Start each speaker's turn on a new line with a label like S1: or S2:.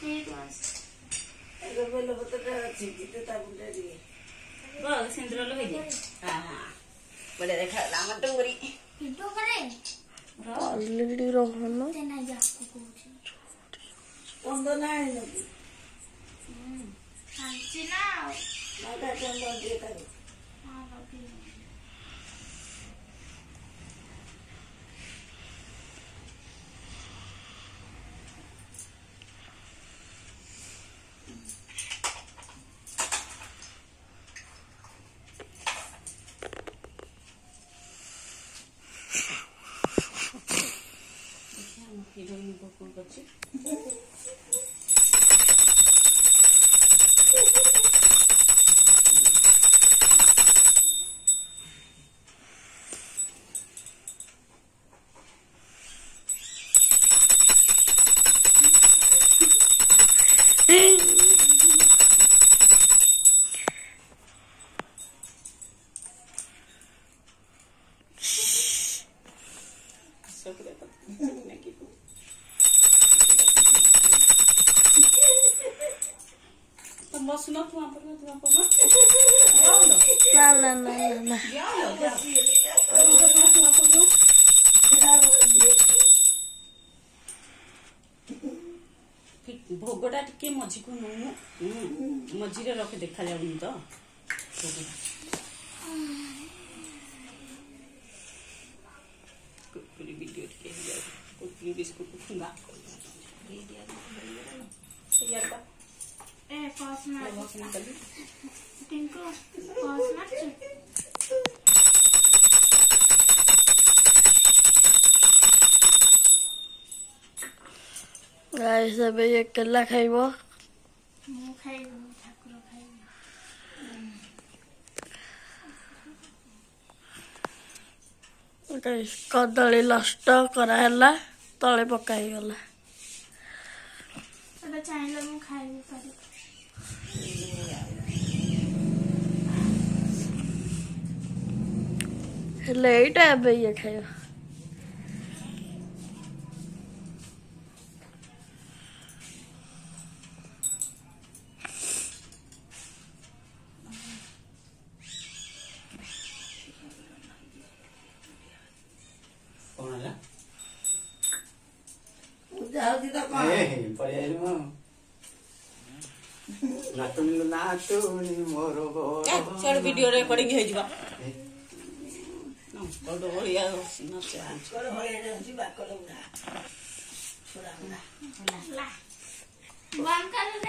S1: सिंदूर लगे बढ़िया देखा राम डोंगरी
S2: ऑलरेडी रोहन
S1: बसुन भोगटा टे मझी को मझी रखे देखा जाऊनी तो वीडियो बिस्कुट खुंगा
S2: गाइस अब ये केला खाइबो गाइस कदली नष्ट कराला तले पकाई गला
S3: एटा चाइले मु खाइबो पारे
S2: हेले एटा अब ये खाइबो
S1: वीडियो रिकॉर्डिंग हो जावा
S3: बंद कर